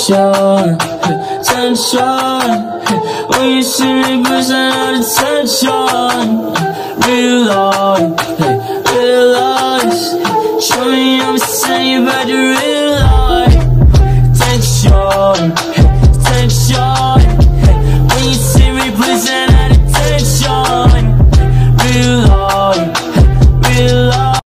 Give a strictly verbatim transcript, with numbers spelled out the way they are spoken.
tension, tension. When you see me pushing out the tension, realize, realize. Show me I'm saying you about to realize.